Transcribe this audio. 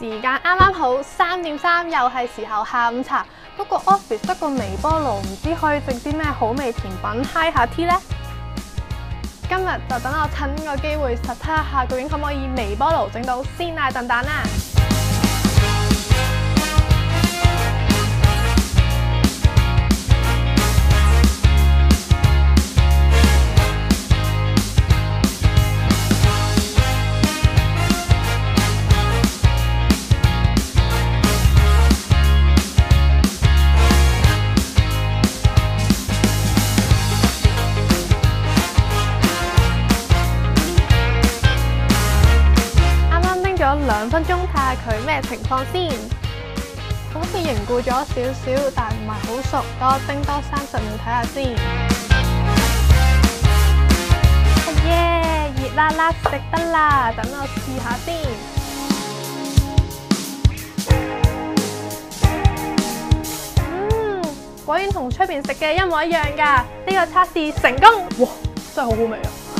時間啱啱好3:3，又係時候下午茶。不過 office 得個微波爐，唔知可以整啲咩好味甜品 high 下 tea 呢？今日就等我趁呢個機會實測一下，究竟可唔可以微波爐整到鮮奶燉蛋啦！2分鐘睇下佢咩情況先，佢好似凝固咗少少，但唔係好熟，等我叮多30秒睇下先。耶，熱辣辣食得啦，等我試下先。果然同出邊食嘅一模一樣㗎，呢個測試成功！哇，真係好好味啊！